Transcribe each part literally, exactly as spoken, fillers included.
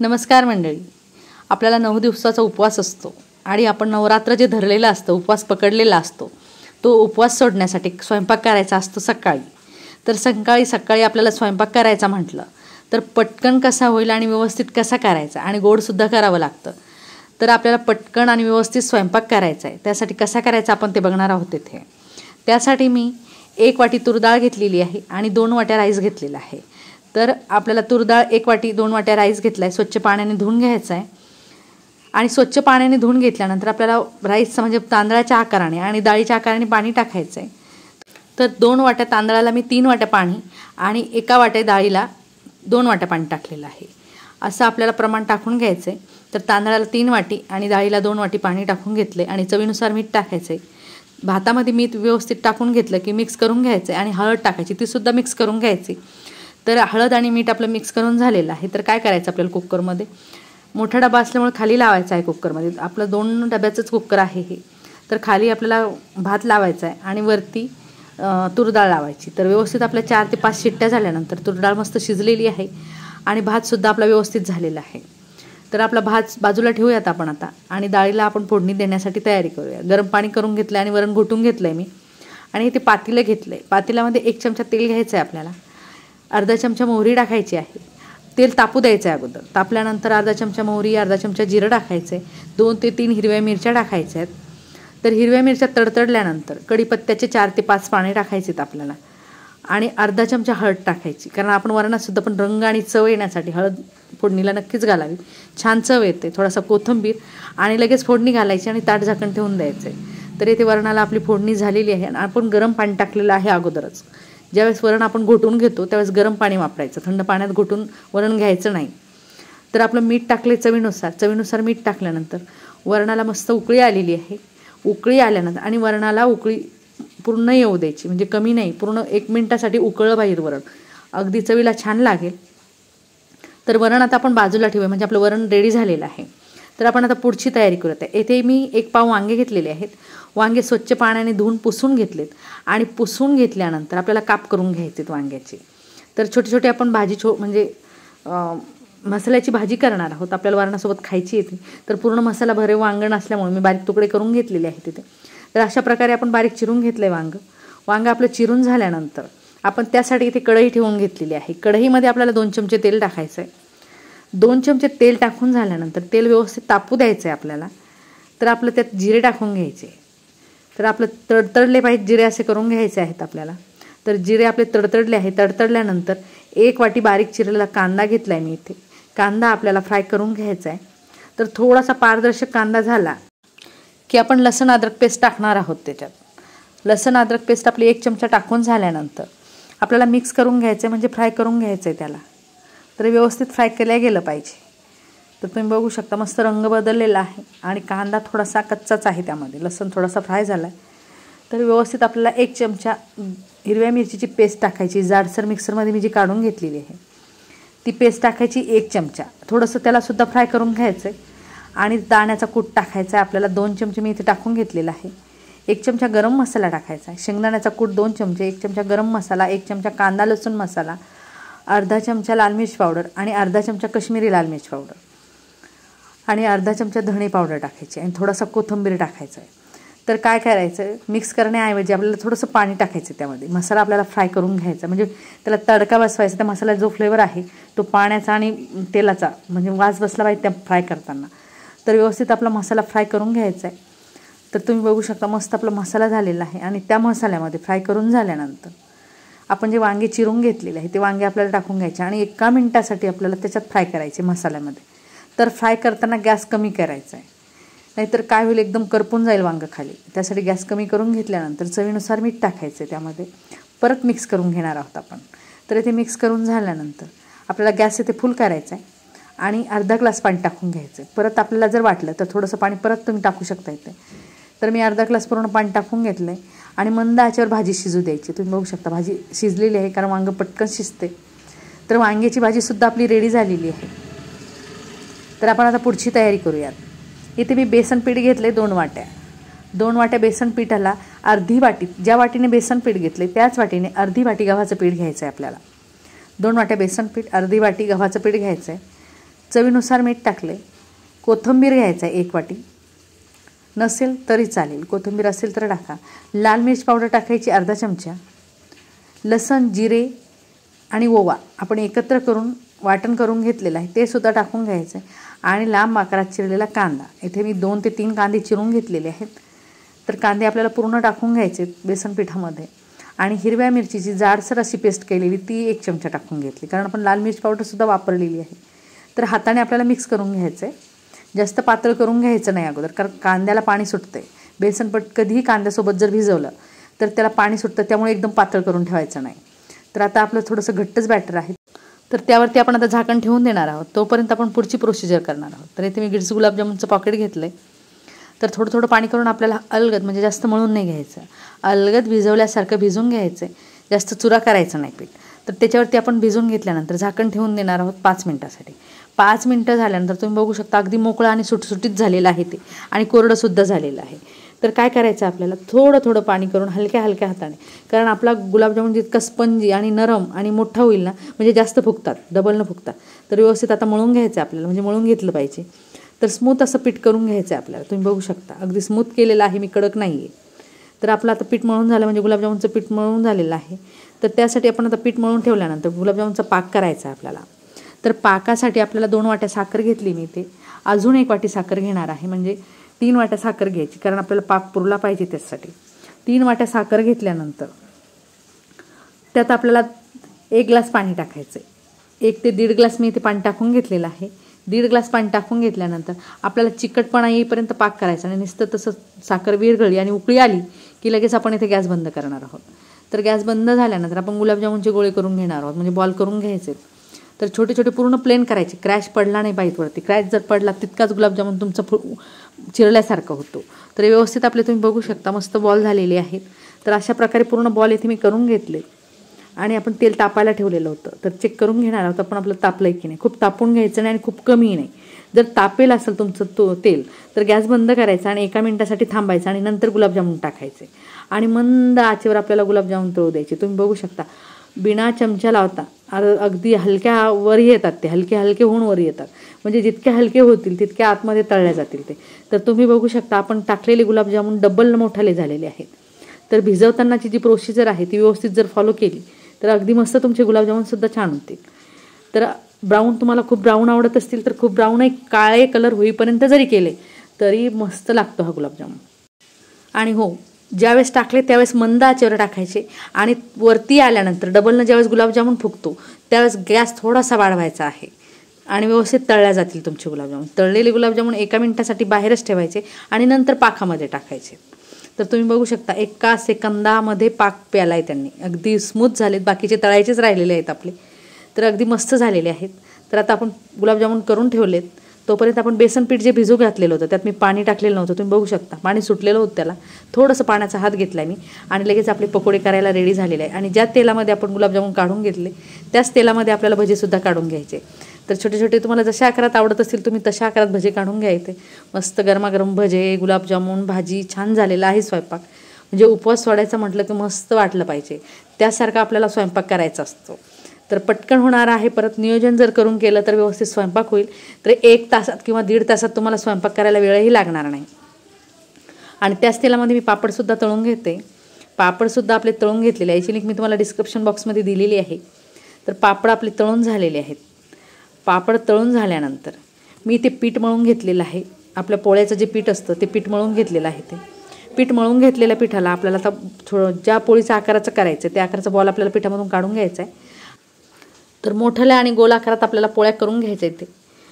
नमस्कार मंडळी. आपल्याला नऊ दिवसाचा उपवास असतो आणि आपण नवरात्र जे धरलेला असतं, उपवास पकडलेला असतो, तो उपवास सोडण्यासाठी स्वयंपाक करायचा असतो सकाळी. तर सकाळी सकाळी आपल्याला स्वयंपाक करायचा म्हटलं तर पटकन कसा होईल आणि व्यवस्थित कसा करायचा आणि गोडसुद्धा करावं लागतं. तर आपल्याला पटकन आणि व्यवस्थित स्वयंपाक करायचा आहे. त्यासाठी कसा करायचा आपण ते बघणार आहोत इथे. त्यासाठी मी एक वाटी तूर डाळ घेतलेली आहे आणि दोन वाट्या राईस घेतलेला आहे. तर आपल्याला तूर डाळ एक वाटी दोन वाट्या राईस घेतला आहे, स्वच्छ पाण्याने धुवून घ्यायचा आहे. आणि स्वच्छ पाण्याने धुवून घेतल्यानंतर आपल्याला राईसचं म्हणजे तांदळाच्या आकाराने आणि डाळीच्या आकाराने पाणी टाकायचं आहे. तर दोन वाट्या तांदळाला मी तीन वाट्या पाणी आणि एका वाट्या डाळीला दोन वाट्या पाणी टाकलेलं आहे. असं आपल्याला प्रमाण टाकून घ्यायचं आहे. तर तांदळाला तीन वाटी आणि डाळीला दोन वाटी पाणी टाकून घेतले आणि चवीनुसार मीठ टाकायचं आहे. भातामध्ये मीठ व्यवस्थित टाकून घेतलं की मिक्स करून घ्यायचं आहे आणि हळद टाकायची, तीसुद्धा मिक्स करून घ्यायची. तर हळद आणि मीठ आपलं मिक्स करून झालेलं आहे. तर काय करायचं आपल्याला, कुकरमध्ये मोठा डबा असल्यामुळे खाली लावायचा आहे. कुकरमध्ये आपलं दोन डब्याचंच कुकर आहे हे. तर खाली आपल्याला भात लावायचा आहे आणि वरती तूर डाळ लावायची. तर व्यवस्थित आपल्या चार ते पाच शिट्ट्या झाल्यानंतर तूर डाळ मस्त शिजलेली आहे आणि भातसुद्धा आपला व्यवस्थित झालेला आहे. तर आपला भात बाजूला ठेवूयात आपण आता आणि डाळीला आपण फोडणी देण्यासाठी तयारी करूया. गरम पाणी करून घेतलं आणि वरण घोटून घेतलं आहे मी आणि इथे पातेलं घेतलं आहे. पातेल्यामध्ये एक चमचा तेल घ्यायचं आहे आपल्याला. अर्धा चमचा मोहरी टाकायची आहे. तेल तापू द्यायचं आहे अगोदर. तापल्यानंतर अर्धा चमचा मोहरी, अर्धा चमचा जिरं टाकायचं आहे. दोन ते तीन हिरव्या मिरच्या टाकायच्या आहेत. तर हिरव्या मिरच्या तडतडल्यानंतर कढीपत्त्याचे चार ते पाच पाने टाकायचे आहेत आपल्याला आणि अर्धा चमचा हळद टाकायची, कारण आपण वरणातसुद्धा पण रंग आणि चव येण्यासाठी हळद फोडणीला नक्कीच घालावी, छान चव येते. थोडासा कोथिंबीर आणि लगेच फोडणी घालायची आणि ताट झाकण ठेवून द्यायचं आहे. तर इथे वरणाला आपली फोडणी झालेली आहे आणि आपण गरम पाणी टाकलेलं आहे अगोदरच. ज्यावेळेस वरण आपण घोटून घेतो त्यावेळेस गरम पाणी वापरायचं, थंड पाण्यात घोटून वरण घ्यायचं नाही. तर आपलं मीठ टाकले चवीनुसार. चवीनुसार मीठ टाकल्यानंतर वरणाला मस्त उकळी आलेली आहे. उकळी आल्यानंतर आणि वरणाला उकळी पूर्ण येऊ द्यायची, म्हणजे कमी नाही, पूर्ण एक मिनटासाठी उकळलं पाहिजे वरण, अगदी चवीला छान लागेल. तर वरण आता आपण बाजूला ठेवूया, म्हणजे आपलं वरण रेडी झालेलं आहे. तर आपण आता पुढची तयारी करूयात. येथे मी एक पाव वांगे घेतलेले आहेत. वांगे स्वच्छ पाण्याने धुवून पुसून घेतलेत आणि पुसून घेतल्यानंतर आपल्याला काप करून घ्यायचे वांग्याचे. तर छोटे छोटे आपण भाजी छो म्हणजे मसाल्याची भाजी करणार आहोत, आपल्याला वरणासोबत खायची येते. तर पूर्ण मसाला भरे वांगण असल्यामुळे मी बारीक तुकडे करून घेतलेले आहेत तिथे. तर अशा प्रकारे आपण बारीक चिरून घेतलं आहे वांगं. वांगं आपलं चिरून झाल्यानंतर आपण त्यासाठी इथे कढई ठेवून घेतलेली आहे. कढईमध्ये आपल्याला दोन चमचे तेल टाकायचं आहे. दोन चमचे तेल टाकून झाल्यानंतर तेल व्यवस्थित तापू द्यायचं आहे आपल्याला. तर आपलं त्यात जिरे टाकून घ्यायचे. तर आपलं तडतडले पाहिजे जिरे असे करून घ्यायचे आहेत आपल्याला. तर जिरे आपले तडतडले आहे. तडतडल्यानंतर एक वाटी बारीक चिरलेला कांदा घेतला आहे मी इथे. कांदा आपल्याला फ्राय करून घ्यायचा आहे. तर थोडासा पारदर्शक कांदा झाला की आपण लसण अद्रक पेस्ट टाकणार आहोत त्याच्यात. लसण अद्रक पेस्ट आपली एक चमचा टाकून झाल्यानंतर आपल्याला मिक्स करून घ्यायचं आहे, म्हणजे फ्राय करून घ्यायचं आहे त्याला. तर व्यवस्थित फ्राय केलं गेलं पाहिजे. तर तुम्ही बघू शकता मस्त रंग बदललेला आहे आणि कांदा थोडासा कच्चाच आहे, त्यामध्ये लसण थोडासा फ्राय झाला आहे. तर व्यवस्थित आपल्याला एक चमचा हिरव्या मिरचीची पेस्ट टाकायची. जाडसर मिक्सरमध्ये मी जी काढून घेतलेली आहे ती पेस्ट टाकायची एक चमचा. थोडंसं त्यालासुद्धा फ्राय करून घ्यायचं आहे आणि दाण्याचा कूट टाकायचा आहे आपल्याला. दोन चमचे मी इथे टाकून घेतलेला आहे. एक चमचा गरम मसाला टाकायचा आहे. शेंगदाण्याचा कूट दोन चमचे, एक चमचा गरम मसाला, एक चमचा कांदा लसूण मसाला, अर्धा चमचा लाल मिर्च पावडर आणि अर्धा चमचा कश्मीरी लाल मिर्च पावडर आणि अर्धा चमचा धणे पावडर टाकायची आणि थोडासा कोथिंबीर टाकायचा आहे. तर काय करायचं, मिक्स करण्याऐवजी आपल्याला थोडंसं पाणी टाकायचं त्यामध्ये. मसाला आपल्याला फ्राय करून घ्यायचा, म्हणजे त्याला तडका बसवायचा. त्या मसाल्याचा जो फ्लेवर आहे तो पाण्याचा आणि तेलाचा म्हणजे वास बसला पाहिजे त्या फ्राय करताना. तर व्यवस्थित आपला मसाला फ्राय करून घ्यायचा आहे. तर तुम्ही बघू शकता मस्त आपला मसाला झालेला आहे. आणि त्या मसाल्यामध्ये फ्राय करून झाल्यानंतर आपण जे वांगे चिरून घेतलेले आहे ते वांगे आपल्याला टाकून घ्यायचे आणि एका मिनटासाठी आपल्याला त्याच्यात फ्राय करायचे मसाल्यामध्ये. तर फ्राय करताना गॅस कमी करायचा आहे, नाहीतर काय होईल, एकदम करपून जाईल वांगं खाली. त्यासाठी गॅस कमी करून घेतल्यानंतर चवीनुसार मीठ टाकायचं आहे त्यामध्ये. परत मिक्स करून घेणार आहोत आपण. तर इथे मिक्स करून झाल्यानंतर आपल्याला गॅस इथे फुल करायचा आहे आणि अर्धा ग्लास पाणी टाकून घ्यायचं आहे. परत आपल्याला जर वाटलं तर थोडंसं पाणी परत तुम्ही टाकू शकता इथे. तर मी अर्धा ग्लास पूर्ण पाणी टाकून घेतलं आहे आणि मंद आचेवर भाजी शिजू द्यायची. तुम्ही बघू शकता भाजी शिजलेली आहे, कारण वांगं पटकन शिजते. तर वांग्याची भाजीसुद्धा आपली रेडी झालेली आहे. तर आपण आता पुढची तयारी करूयात. इथे मी बेसन पीठ घेतले दोन वाट्या. दोन वाट्या बेसन पिठाला अर्धी वाटी, ज्या वाटीने बेसन पीठ घेतले त्याच वाटीने अर्धी वाटी गव्हाचं पीठ घ्यायचं आहे आपल्याला. दोन वाट्या बेसन पीठ, अर्धी वाटी गव्हाचं पीठ घ्यायचं आहे. चवीनुसार मीठ टाकले. कोथिंबीर घ्यायचा आहे एक वाटी, नसेल तरी चालेल, कोथिंबीर असेल तर टाका. लाल मिर्च पावडर टाकायची अर्धा चमचा. लसण, जिरे आणि ओवा आपण एकत्र करून वाटण करून घेतलेलं आहे ते सुद्धा टाकून घ्यायचं आहे. आणि लांब आकारात चिरलेला कांदा, इथे मी दोन ते तीन कांदे चिरून घेतलेले आहेत. तर कांदे आपल्याला पूर्ण टाकून घ्यायचे बेसन पिठामध्ये. आणि हिरव्या मिरचीची जाडसर अशी पेस्ट केलेली ती एक चमचा टाकून घेतली, कारण आपण लाल मिर्च पावडरसुद्धा वापरलेली आहे. तर हाताने आपल्याला मिक्स करून घ्यायचं आहे. जास्त पातळ करून घ्यायचं नाही अगोदर, कारण कांद्याला पाणी सुटतं आहे. बेसनपट कधीही कांद्यासोबत जर भिजवलं तर त्याला पाणी सुटतं, त्यामुळे एकदम पातळ करून ठेवायचं नाही. तर आता आपलं थोडंसं घट्टच बॅटर आहे, तर त्यावरती आपण आता झाकण ठेवून देणार आहोत. तोपर्यंत आपण पुढची प्रोसिजर करणार आहोत. तर इथे मी गिट्स गुलाबजामुनचं पॉकेट घेतलं आहे. तर थोडं थोडं पाणी करून आपल्याला अलगद, म्हणजे जास्त मळून नाही घ्यायचं, अलगद भिजवल्यासारखं भिजून घ्यायचं आहे. जास्त चुरा करायचं नाही पीठ. तर त्याच्यावरती आपण भिजून घेतल्यानंतर झाकण ठेवून देणार आहोत पाच मिनटासाठी. पाच मिनटं झाल्यानंतर तुम्ही बघू शकता अगदी मोकळं आणि सुटसुटीत झालेलं आहे ते, आणि कोरडंसुद्धा झालेलं आहे. तर काय करायचं आपल्याला, थोडं थोडं पाणी करून हलक्या हलक्या हाताने, कारण आपला गुलाबजामुन जितका स्पंजी आणि नरम आणि मोठा होईल ना, म्हणजे जास्त फुगतात, डबल न फुगतात. तर व्यवस्थित आता मळून घ्यायचं आपल्याला, म्हणजे मळून घेतलं पाहिजे. तर स्मूथ असं पीठ करून घ्यायचं आहे आपल्याला. तुम्ही बघू शकता अगदी स्मूथ केलेलं आहे मी, कडक नाही आहे. तर आपलं आता पीठ मळून झालं, म्हणजे गुलाबजामुनचं पीठ मळून झालेलं आहे. तर त्यासाठी आपण आता पीठ मळून ठेवल्यानंतर गुलाबजामुनचा पाक करायचा आहे आपल्याला. तर पाकासाठी आपल्याला दोन वाट्या साखर घेतली मी, ते अजून एक वाटी साखर घेणार आहे, म्हणजे तीन वाट्या साखर घ्यायची, कारण आपल्याला पाक पुरला पाहिजे त्यासाठी. तीन वाट्या साखर घेतल्यानंतर त्यात आपल्याला एक ग्लास पाणी टाकायचं आहे. एक ते दीड ग्लास मी इथे पाणी टाकून घेतलेलं आहे. दीड ग्लास पाणी टाकून घेतल्यानंतर आपल्याला चिकटपणा येईपर्यंत पाक करायचा, आणि नुसतं तसं साखर विरघळली आणि उकळी आली की लगेच आपण इथे गॅस बंद करणार आहोत. तर गॅस बंद झाल्यानंतर आपण गुलाबजामुनचे गोळे करून घेणार आहोत, म्हणजे बॉल करून घ्यायचे. तर छोटे छोटे पूर्ण प्लेन करायचे, क्रॅश पडला नाही पाहिजे वरती. क्रॅश जर पडला तितकाच गुलाबजामुन तुमचं फु चिरल्यासारखं होतो. तर व्यवस्थित आपले तुम्ही बघू शकता मस्त बॉल झालेले आहेत. तर अशा प्रकारे पूर्ण बॉल इथे मी करून घेतले, आणि आपण तेल तापायला ठेवलेलं होतं. तर चेक करून घेणार आहोत आपण आपलं तापलं आहे की नाही. खूप तापून घ्यायचं नाही आणि खूप कमी नाही. जर तापेल असेल तुमचं तो तेल तर गॅस बंद करायचा आणि एका मिनिटासाठी थांबायचं, आणि नंतर गुलाबजामुन टाकायचे आणि मंद आचेवर आपल्याला गुलाबजामुन तळू द्यायचे. तुम्ही बघू शकता बिना चमचा लावता अगदी हलक्या वर येतात ते, हलके हलके होऊन वर येतात, म्हणजे जितके हलके होतील तितके आतमध्ये तळल्या जातील ते. तर तुम्ही बघू शकता आपण टाकलेले गुलाबजामुन डबल मोठाले झालेले आहेत. तर भिजवतानाची जी प्रोसिजर आहे ती व्यवस्थित जर फॉलो केली तर अगदी मस्त तुमचे गुलाबजामुनसुद्धा छान होतील. तर ब्राऊन तुम्हाला खूप ब्राऊन आवडत असतील तर खूप ब्राऊन एक काळे कलर होईपर्यंत जरी केले तरी मस्त लागतो हा गुलाबजामुन. आणि हो, ज्यावेळेस टाकले त्यावेळेस मंद आचेवर टाकायचे, आणि वरती आल्यानंतर डबलनं ज्यावेळेस गुलाबजामुन फुगतो त्यावेळेस गॅस थोडासा वाढवायचा आहे, आणि व्यवस्थित तळल्या जातील तुमचे गुलाबजामुन. तळलेले गुलाबजामुन एका मिनिटासाठी बाहेरच ठेवायचे आणि नंतर पाकामध्ये टाकायचे. तर तुम्ही बघू शकता एका सेकंदामध्ये पाक प्याला आहे त्यांनी, अगदी स्मूथ झालेत. बाकीचे तळायचेच राहिलेले आहेत आपले, तर अगदी मस्त झालेले आहेत. तर आता आपण गुलाबजामुन करून ठेवलेत, तोपर्यंत आपण बेसन पीठ जे भिजू घातलेलं होतं त्यात मी पाणी टाकलेलं नव्हतं. तुम्ही बघू शकता पाणी सुटलेलं होतं, त्याला थोडंसं पाण्याचा हात घेतला मी, आणि लगेच आपले पकोडे करायला रेडी झालेले आहे. आणि ज्या तेलामध्ये आपण गुलाबजामुन काढून घेतले त्याच तेलामध्ये आपल्याला भजीसुद्धा काढून घ्यायचे. तर छोटे छोटे तुम्हाला जशा आकारात आवडत असतील तुम्ही तशा आकारात भजे काढून घ्यायचे. मस्त गरमागरम भजे, गुलाबजामुन, भाजी, छान झालेला आहे स्वयंपाक. म्हणजे उपवास सोडायचा म्हटलं की मस्त वाटलं पाहिजे, त्यासारखा आपल्याला स्वयंपाक करायचा असतो. तर पटकन होणार आहे. परत नियोजन जर करून केलं तर व्यवस्थित स्वयंपाक होईल. तर एक तासात किंवा दीड तासात तुम्हाला स्वयंपाक करायला वेळही लागणार नाही. आणि त्याच तेलामध्ये मी पापडसुद्धा तळून घेते. पापडसुद्धा आपले तळून घेतलेले आहे, याची लिंक मी तुम्हाला डिस्क्रिप्शन बॉक्समध्ये दिलेली आहे. तर पापड आपले तळून झालेले आहेत. पापड तळून झाल्यानंतर मी ते पीठ मळून घेतलेलं आहे. आपल्या पोळ्याचं जे पीठ असतं ते पीठ मळून घेतलेलं आहे. ते पीठ मळून घेतलेल्या पिठाला आपल्याला आता थोडं ज्या पोळीच्या आकाराचं करायचं त्या आकाराचा बॉल आपल्याला पिठामधून काढून घ्यायचा आहे. तर मोठ्याल्या आणि गोल आकारात आपल्याला पोळ्या करून घ्यायच्या आहेत.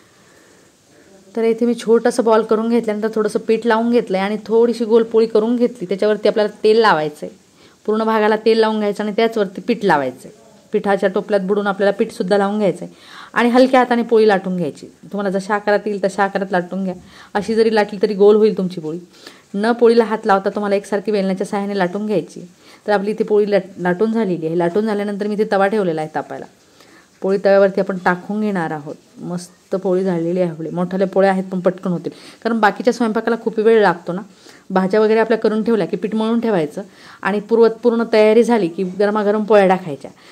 तर इथे मी छोटंसं बॉल करून घेतल्यानंतर थोडंसं पीठ लावून घेतलं आहे आणि थोडीशी गोल पोळी करून घेतली. त्याच्यावरती आपल्याला तेल लावायचं आहे, पूर्ण भागाला तेल लावून घ्यायचं आणि त्याचवरती पीठ लावायचं आहे. पिठाच्या टोपल्यात बुडून आपल्याला पीठसुद्धा लावून घ्यायचं आहे आणि हलक्या हाताने पोळी लाटून घ्यायची. तुम्हाला जशा आकारात येईल तशा आकारात लाटून घ्या. अशी जरी लाटली तरी गोल होईल तुमची पोळी. न पोळीला हात लावता तुम्हाला एकसारखी वेलण्याच्या सहाय्याने लाटून घ्यायची. तर आपली ती पोळी लाट लाटून झालेली आहे. लाटून झाल्यानंतर मी ते तवा ठेवलेला आहे तापायला. पोळी तव्यावरती आपण टाकून घेणार आहोत. मस्त पोळी झालेली आहे आपली. मोठ्याल्या पोळ्या आहेत पण पटकन होतील, कारण बाकीच्या स्वयंपाकाला खूप वेळ लागतो ना. भाज्या वगैरे आपल्या करून ठेवल्या की पीठ मळून ठेवायचं आणि पूर्व पूर्ण तयारी झाली की गरमागरम पोळ्या टाकायच्या.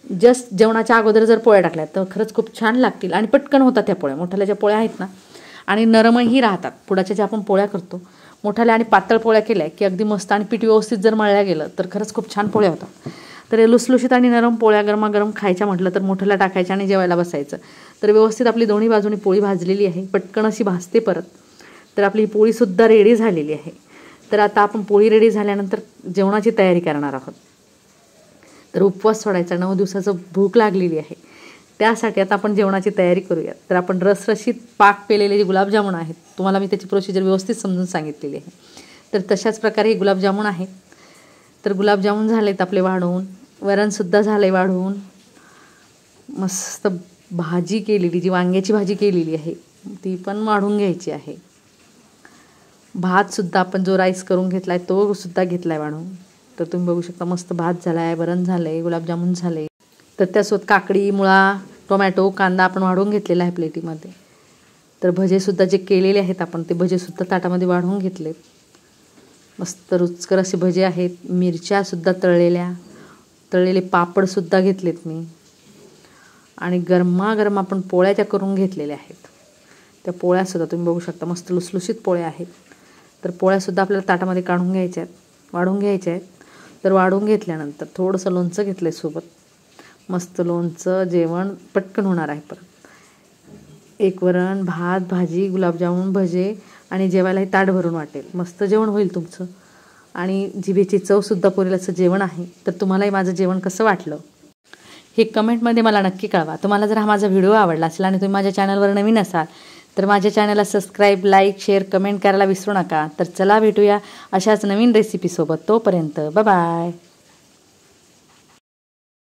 जस्ट जेवणाच्या अगोदर जर पोळ्या टाकल्या तर खरंच खूप छान लागतील आणि पटकन होतात त्या पोळ्या. मोठाल्या ज्या पोळ्या आहेत ना आणि नरमही राहतात. पुढाच्या ज्या आपण पोळ्या करतो मोठाल्या आणि पातळ पोळ्या केल्या की अगदी मस्त आणि पीठ व्यवस्थित जर मळल्या गेलं तर खरंच खूप छान पोळ्या होतात. तर लुसलुशीत आणि नरम पोळ्या गरमागरम खायच्या म्हटलं तर मोठ्याला टाकायच्या आणि जेवायला बसायचं. तर व्यवस्थित आपली दोन्ही बाजूनी पोळी भाजलेली आहे, पटकन अशी भाजते परत. तर आपली पोळीसुद्धा रेडी झालेली आहे. तर आता आपण पोळी रेडी झाल्यानंतर जेवणाची तयारी करणार आहोत. तर उपवास सोडायचा, नऊ दिवसाचं भूक लागलेली आहे, त्यासाठी आता आपण जेवणाची तयारी करूयात. तर आपण रसरशीत पाक पेलेले जे गुलाबजामुन आहेत, तुम्हाला मी त्याची प्रोसिजर व्यवस्थित समजून सांगितलेली आहे. तर तशाच प्रकारे हे गुलाबजामुन आहेत. तर गुलाबजामुन झालेत आपले वाढवून, वरणसुद्धा झालं आहे वाढवून, मस्त भाजी केलेली जी वांग्याची भाजी केलेली आहे ती पण वाढून घ्यायची आहे. भातसुद्धा आपण जो राईस करून घेतला आहे तो सुद्धा घेतला आहे वाढून. तर तुम्ही बघू शकता मस्त भात झाला आहे, वरण झालं आहे, गुलाबजामुन झाले. तर त्यासोबत काकडी, मुळा, टोमॅटो, कांदा आपण वाढवून घेतलेला आहे प्लेटीमध्ये. तर भजेसुद्धा जे केलेले आहेत आपण ते भजेसुद्धा ताटामध्ये वाढवून घेतलेत. मस्त रुचकर असे भजे आहेत. मिरच्यासुद्धा तळलेल्या, तळलेले पापडसुद्धा घेतलेत मी. आणि गरमागरम आपण पोळ्या त्या करून घेतलेल्या आहेत. त्या पोळ्यासुद्धा तुम्ही बघू शकता मस्त लुसलुशीत पोळ्या आहेत. तर पोळ्यासुद्धा आपल्याला ताटामध्ये काढून घ्यायच्या आहेत, वाढून घ्यायच्या आहेत. तर वाढून घेतल्यानंतर थोडंसं लोणचं घेतलं आहे सोबत. मस्त लोणचं जेवण पटकन होणार आहे. परत एक वरण, भात, भाजी, गुलाबजामुन, भजे आणि जेवायलाही ताट भरून वाटेल. मस्त जेवण होईल तुमचं. आणि जिभेची चवसुद्धा पुरेल असं जेवण आहे. तर तुम्हालाही माझं जेवण कसं वाटलं हे कमेंटमध्ये मला नक्की कळवा. तुम्हाला जर हा माझा व्हिडिओ आवडला असेल आणि तुम्ही माझ्या चॅनलवर नवीन असाल तर माझ्या चॅनलला सबस्क्राईब, लाईक, शेअर, कमेंट करायला विसरू नका. तर चला भेटूया अशाच नवीन रेसिपीसोबत. तोपर्यंत बाय बाय.